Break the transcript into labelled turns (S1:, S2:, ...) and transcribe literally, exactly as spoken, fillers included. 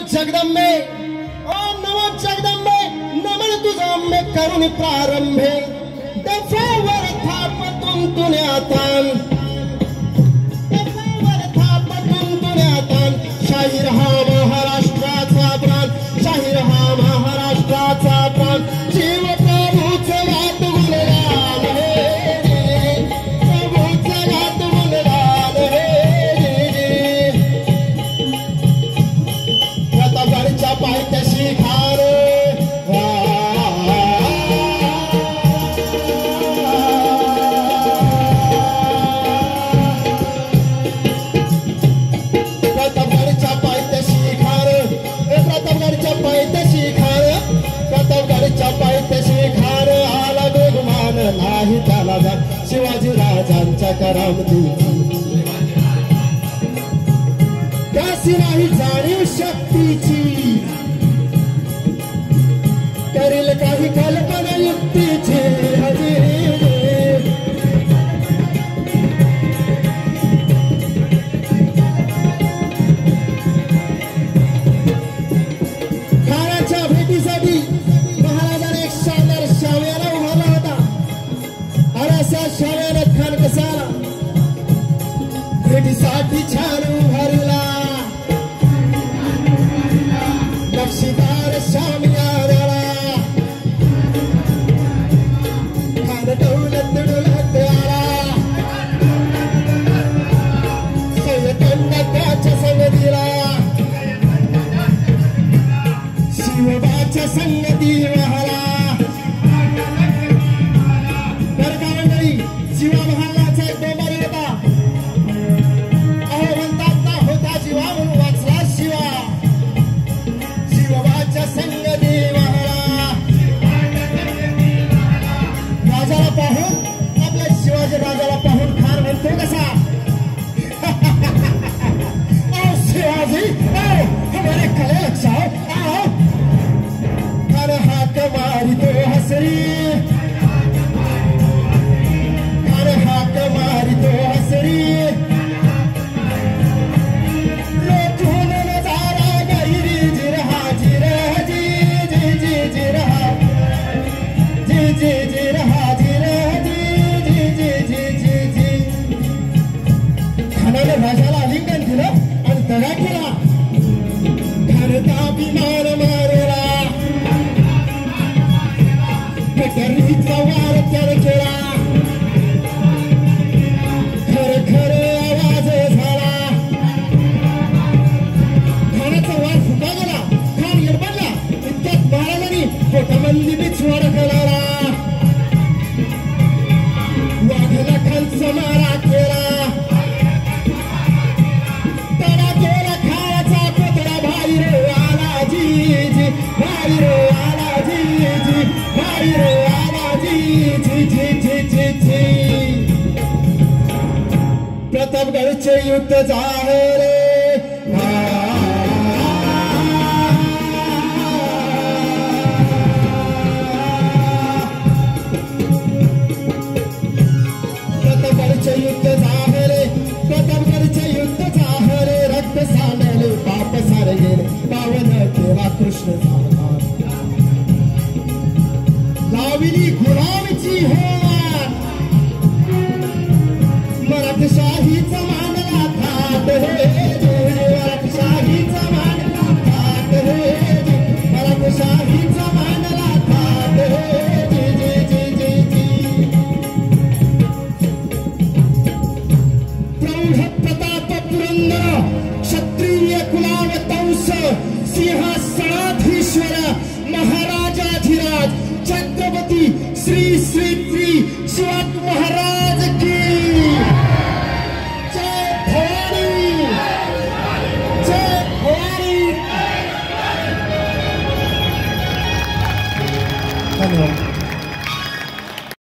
S1: जगदंबे ओम नमो जगदंबे नमन तुझा आंबे करुणी प्रारंभे दफावर थापतून तुण्यातान दफावर थापतून तुण्यातान शाहीर हा महाराष्ट्राचा प्राण शाहीर हा महाराष्ट्राचा प्राण जीव प्रभूच वाट गुणगान हे प्रभूच वाट गुणगान हे प्रतापगडच्या पायथ्याशी खार प्रतापगडच्या पायथ्याशी खार प्रतापगडच्या पायथ्याशी खार प्रतापगडच्या पायथ्याशी खार आला बेगुमान नाही त्याला जा शिवाजी राजांच्या करामतीची त्यासी नाही जाणीव शक्तीची करेल काही कल्पना युक्तीची खानाच्या भेटीसाठी महाराजाने एक शानदार शाम्याना उभारला होता आणि असा शाम्यानात खान कसा आला भेटीसाठी छान उभारला नक्षीदार शामियानाला खान डौलत डुलत आला सय्यदांना त्याच्या संगतीला शिवबाच्या संगती महाला बरं का मंडळी शिवा महालाचा एक डोंबारी होता अहो म्हणतात ना होता जीवा म्हणून वाचला शिवा शिवबाच्या संगती महाला राजाला पाहून आपल्या शिवाजी राजाला पाहून खान म्हणतो कसा ओ शिवाजी ओ हमारे कले लक्षाओ आओ खान हाक मारी तो हसरी खान हाक मारी तो हसरी लोकून नजारा गैरी जिरहा जिरह जी जी जी जिरहा जी जी जिरहा जिरह जी जी जी जी जी जी खानाने राजाला आलिंगन दिलं आणि दगा केला खानचा अभिमान मारला कटरीचा वार त्याने केला खर खर आवाज झाला खानाचा वार फुटा गेला खान येरबडला इतक्यात महाराजांनी पोटामंदी बिछवाड कराला वाघला खानचा मारा केला तडा केला खानाचा कोतडा बाहेर आला जी जी बाहेर आला जी जी बाहेर आला जी जी जी जी जी जी प्रतापगडचे युद्ध जाहीर प्रतापगडचे युद्ध जाहीर प्रतापगडचे युद्ध जाहीर रक्त सांडले पाप सारे गेले पावन केला कृष्ण झाला लाविली गुलामीची होणार मराठशाहीचा मानला थाट हे मराठशाहीचा मानला थाट हे मराठशाहीचा मानला थाट हे जी जी जी जी प्रौढ प्रताप पुरंदर क्षत्रिय कुलावतंस सिंहासनाधीश्वर महाराजाधिराज छत्रपती श्री श्री श्री शिवाजी महाराज